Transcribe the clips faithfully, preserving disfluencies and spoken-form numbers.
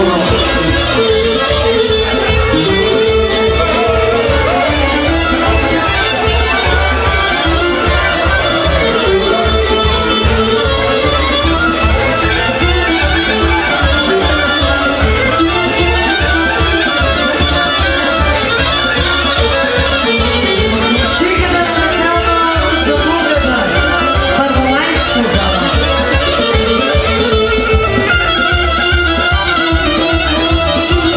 Thank you.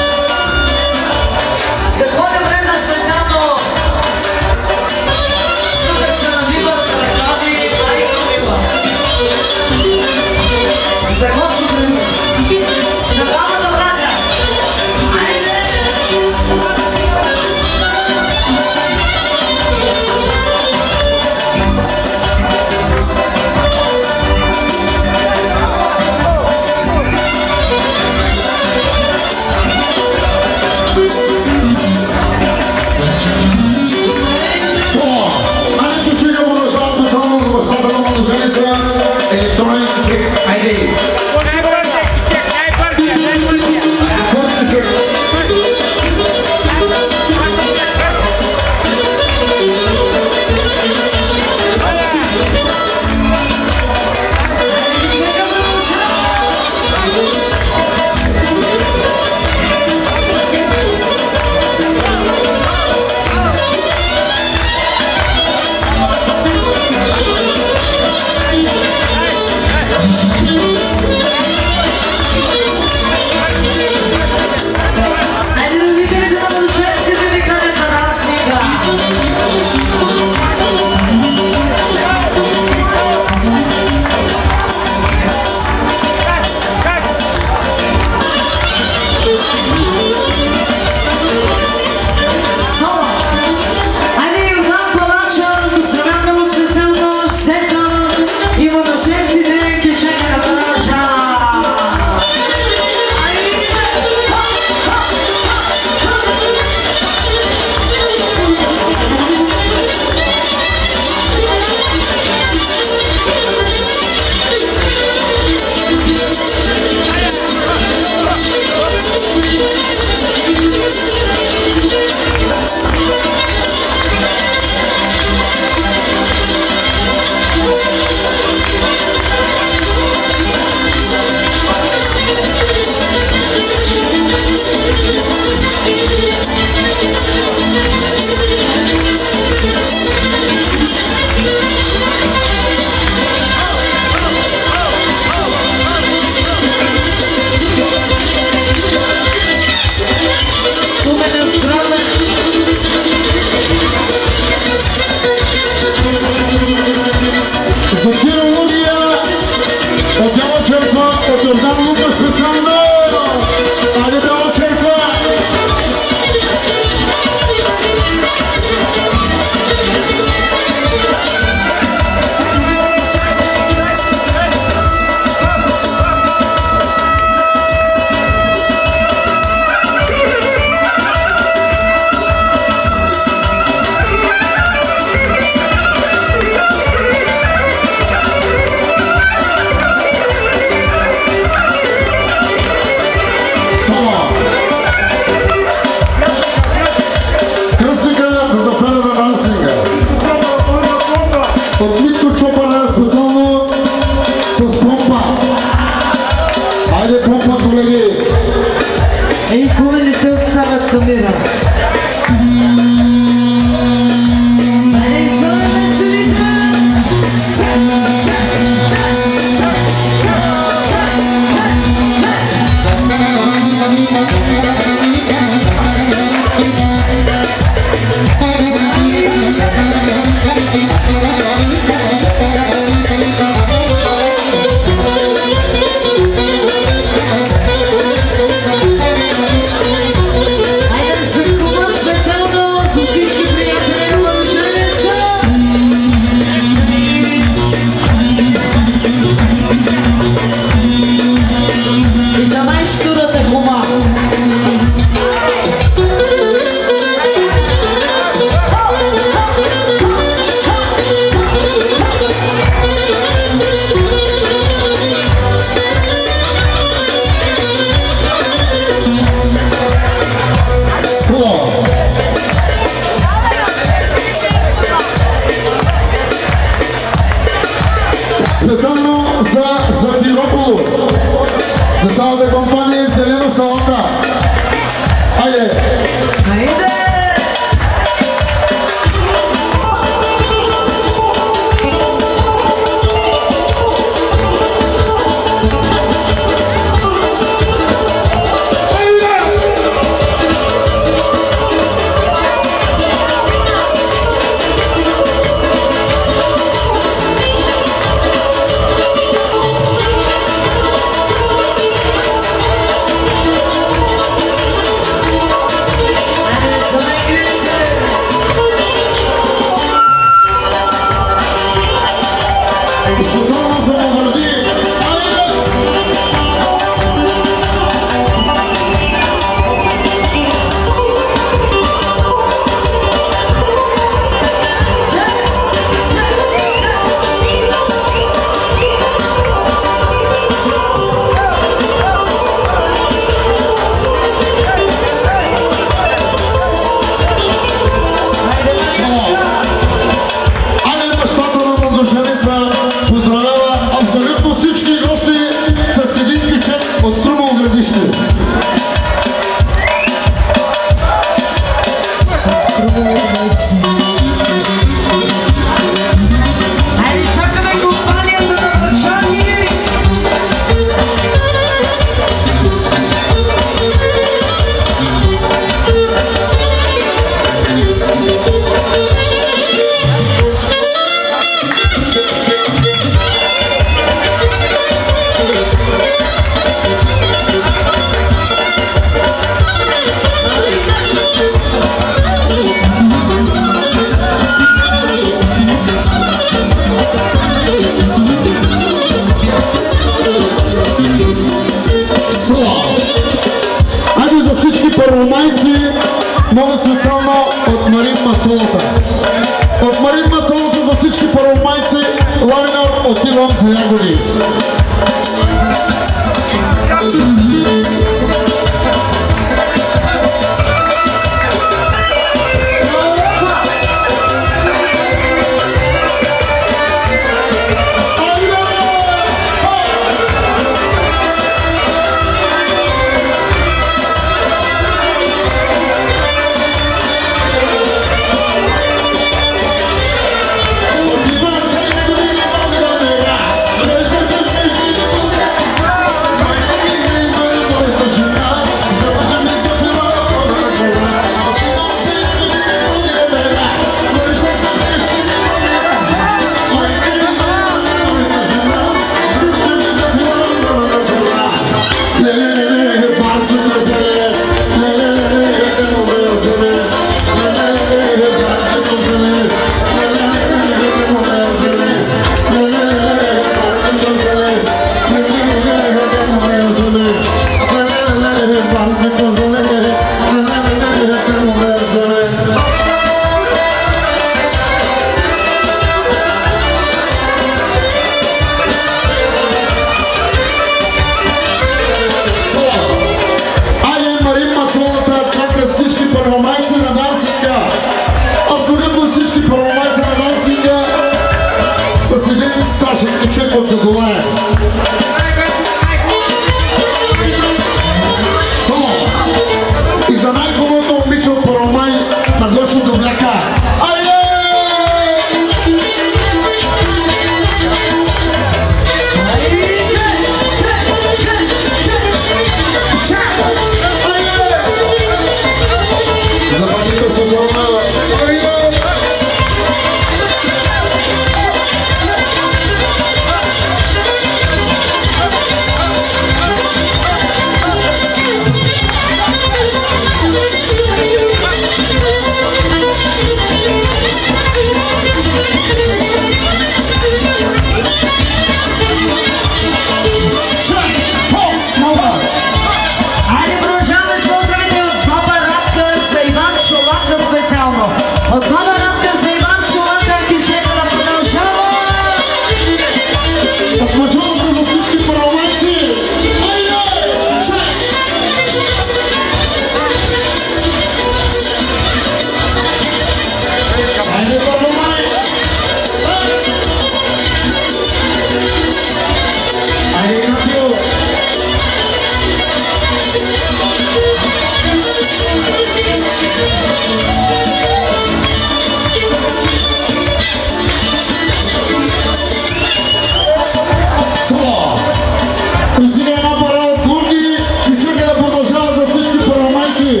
Пристига една пара от гурги и чукера продължава за всички парламенти.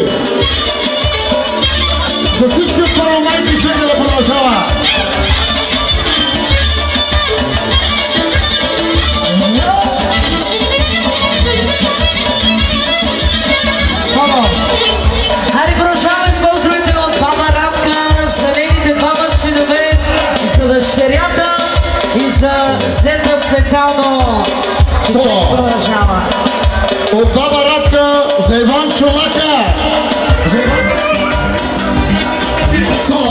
За всички парламенти чукера продължава. Хайде продължаваме с поздравите от баба Радка за нейните двама синове, за дъщерята и за зета специално. Продължава. От баба Радка за Иван Чолака. За Иван... Соло.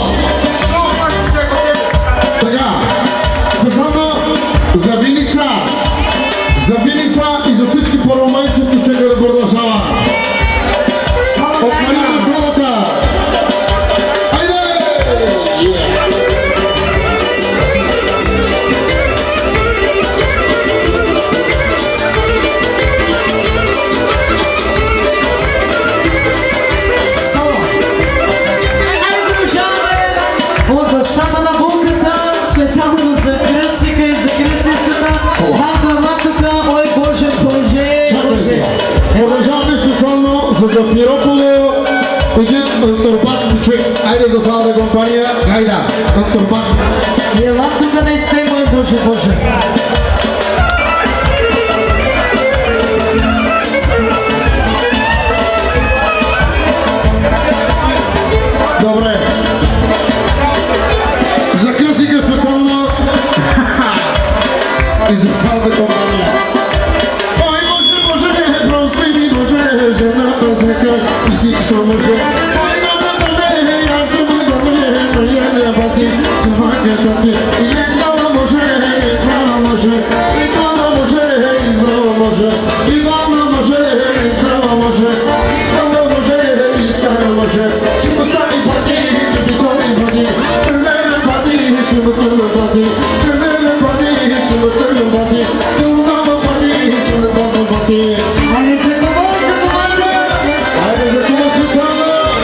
Така, специално за Виница. За Виница и за всички парламенти, включително да продължава. От Марина Цолата. Айде! От бащата на булката, специално за кръстника и за кръстницата. Малка матука, ой Боже, Боже. Чакай се. Продължаваме специално за Зафирополо. Един антурбат човек. Айде за славата компания. Хайда, антурбат. Ела тук не сте, мой Боже, Боже. Добре. За кръстника специално и за цялата компания. Ой, Боже, Боже, прости ми, Боже, жената всяка и всичко може. Ой, да, да, да, ме, ярко ме, да ме, приеля бати, съваката ти. И еднала може, еднала може, еднала може, и здрава може. Ивана може, и здрава може, здрава може, и стара може. Ще постави пати, да бичови води, пренеме пати, ще ме търна пати, пренеме пати, ще ме търна пати, тълнава пати, ще ме баса пати. Айде за това, за това, Айде за това специално!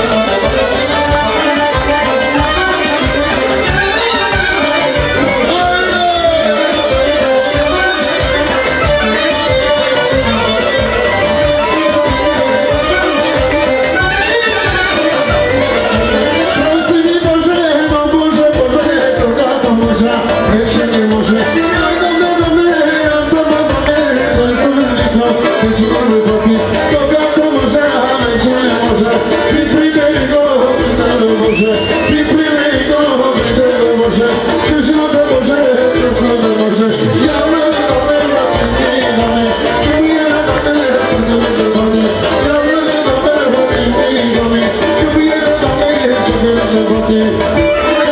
Прости ми, Боже, но Боже, Боже, когато може, вече не може. Ай, да ме, да ме, а да ме, да ме, който ме викна, вече го не пъти. Когато може, вече не може. И примери го, да не може. И примери го, да не може. Кажи на да може, да не може. Явно да ме, да ме, да ме. Кубия да ме, да ме, да ме. Явно да ме, да ме, да ме. Кубия да ме, да ме, да ме.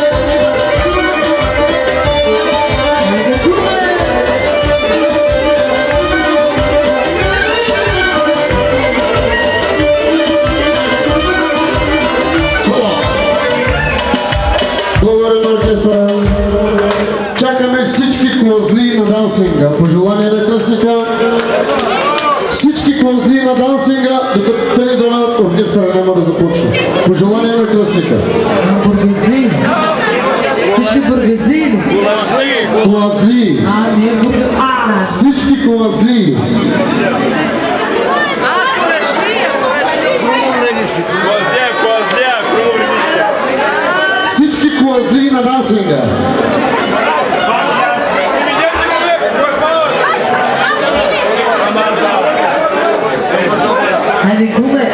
Благодарим оркестъра. Чакаме всички козли на дансинга. Пожелание на кръстника. Всички козли на дансинга, докато те не донат, оркестъра няма да започне. Пожелание на кръстника. бургезли. Всички бургезли. Козли. А, не бургезли. А, Всички козли. Всички козли на дансинга. хайде куме.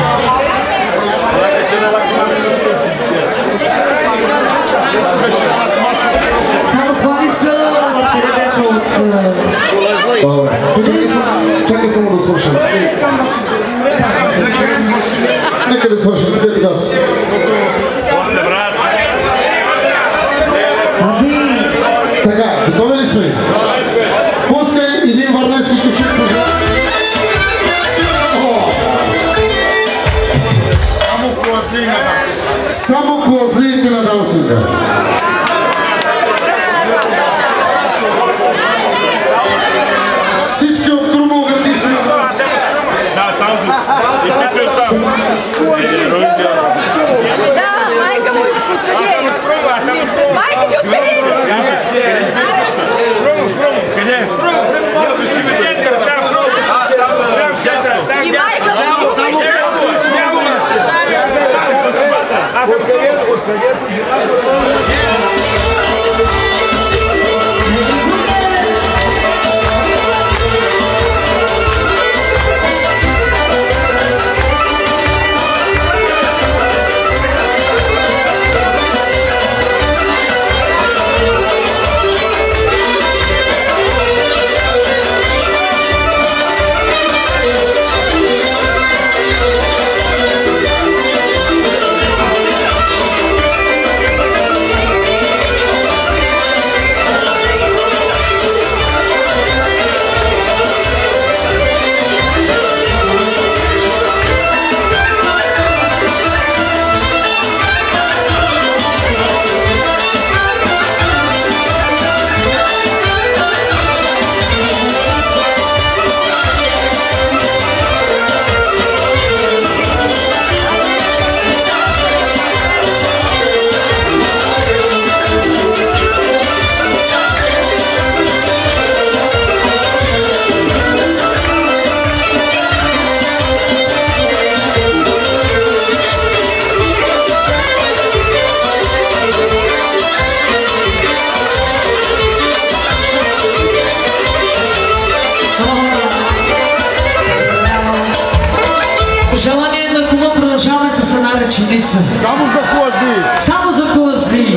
Само това ли са ребята от... Добре. Чакай само, чакай само да свършим. Нека да свършим. Къде така си? Така, готови ли сме? Пускай един варненски ключик. Желание на кума продължаваме с една реченица. Само за козли! Само за козли!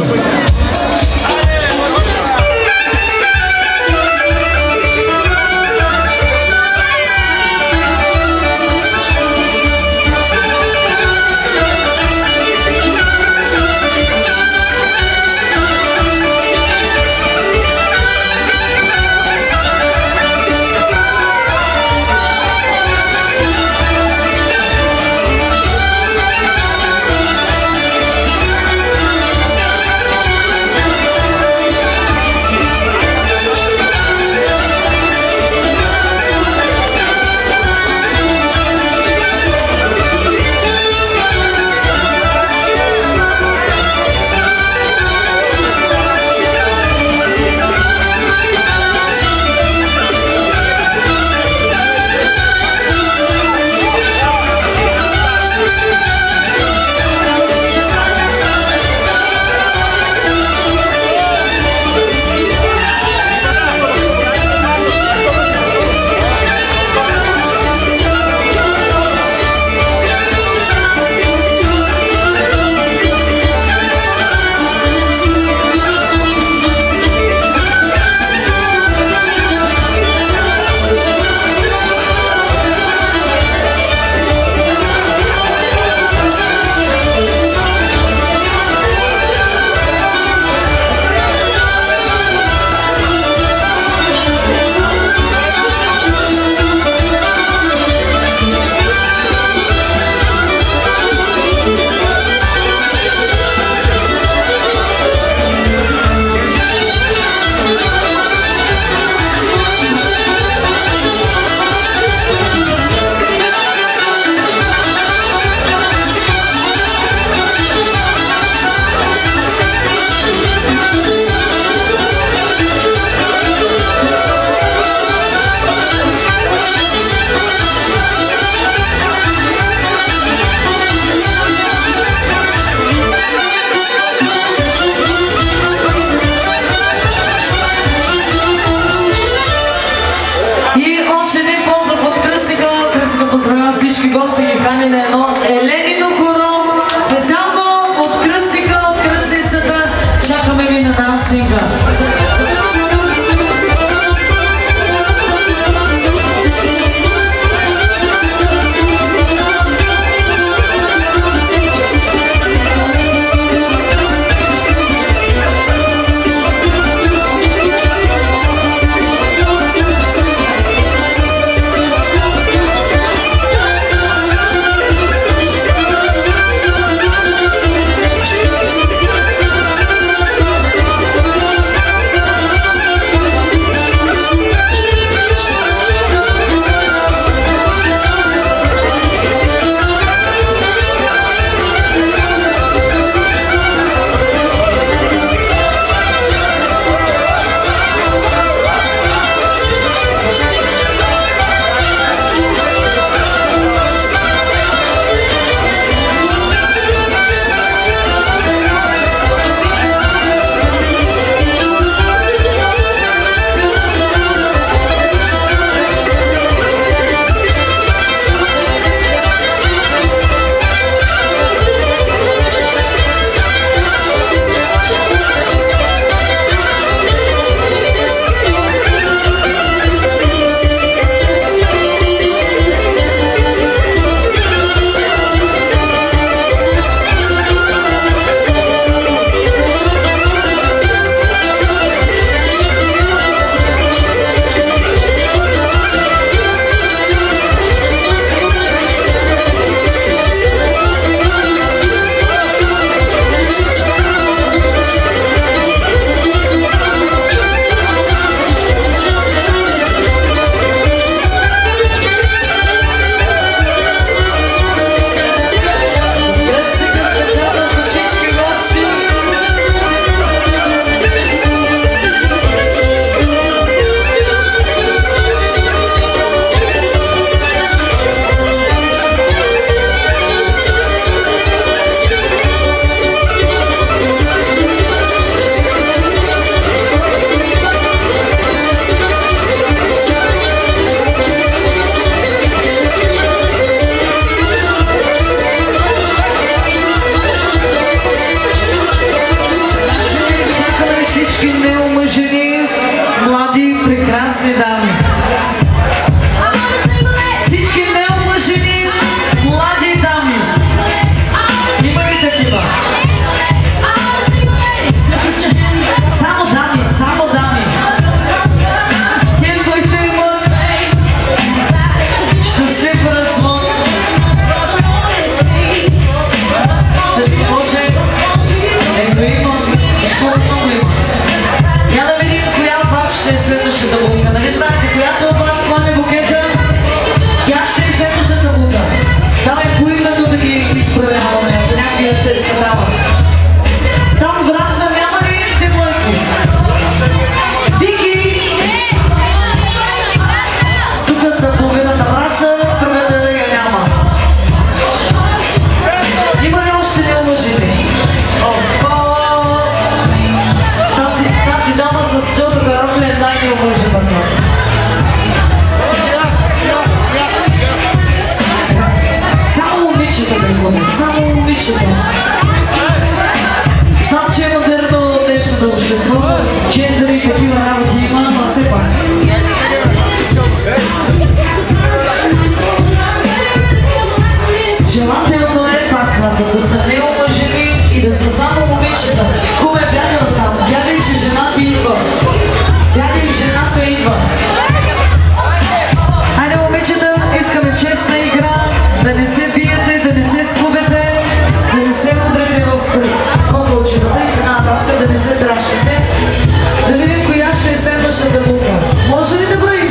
да не се биете, да не се скубете, да не се удрете в кокълчината и така нататък, да не се дращите. Да видим коя ще е следващата булка. Може ли да броим?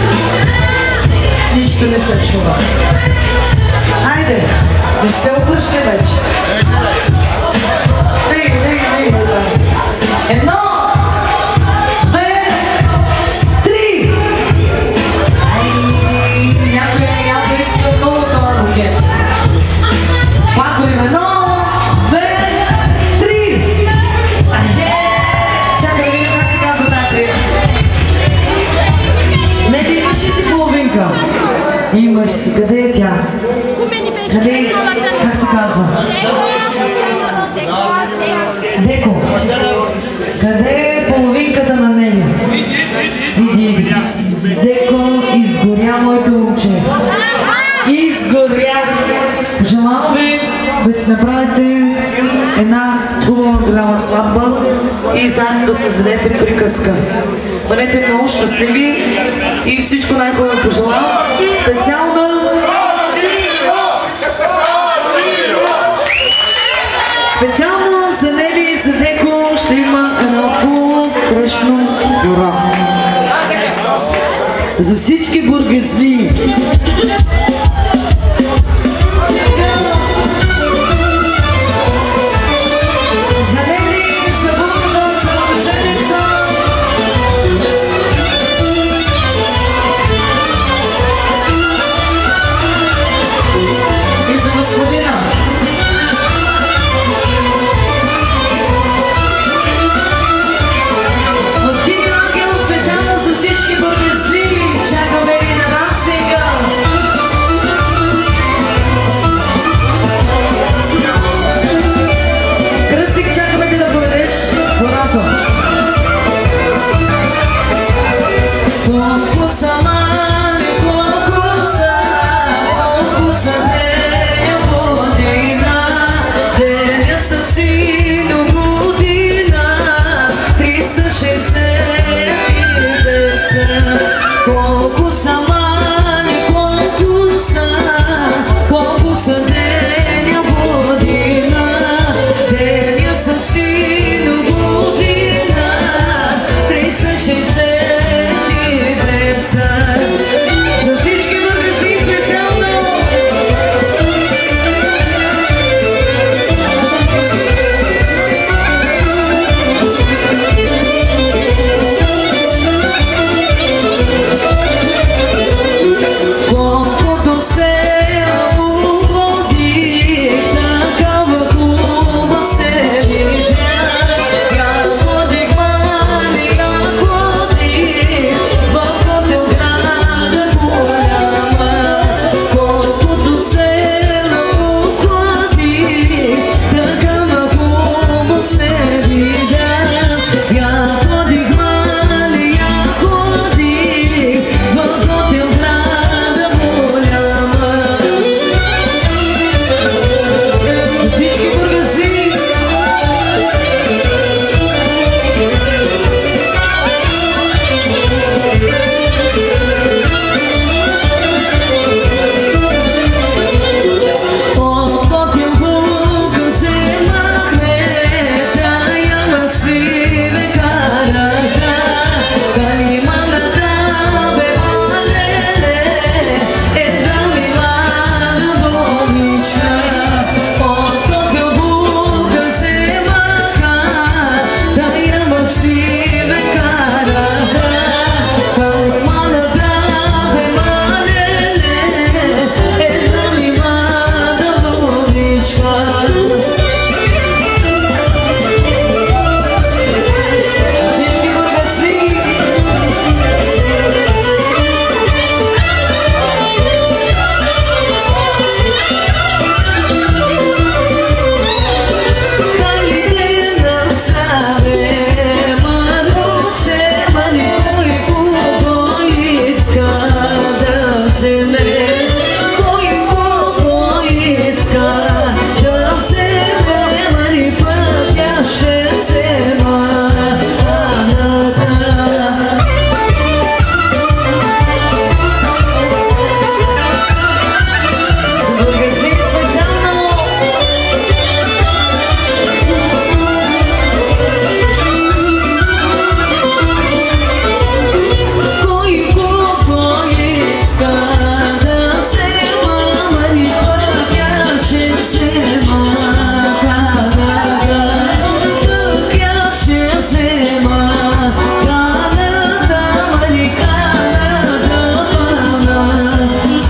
Нищо не се чува. Хайде, не се обръщай вече. Ей, ей, ей, едно, две, три. Ай, някой някой иска много това букет. Пак го има. Едно, две, три. Айде! Чакай да видим как се казва тази три. Не, ти имаш ли си половинка? Имаш си. Къде е тя? Къде? Как се казва? Деко. Къде е половинката на Нели? Иди, иди. Деко, изгоря моето момче. Изгоря. Пожелавам ви да си направите една хубава голяма сватба и заедно да създадете приказка. Бъдете много щастливи и всичко най-хубаво пожелавам. Специално Специално за Нели и за Деко ще има едно хубаво кръшно гора. За всички бургезли. За Нели, за бургата, за мъженица. И за господина. Всички бургезли чакаме ви на нас сега.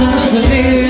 съм се бил.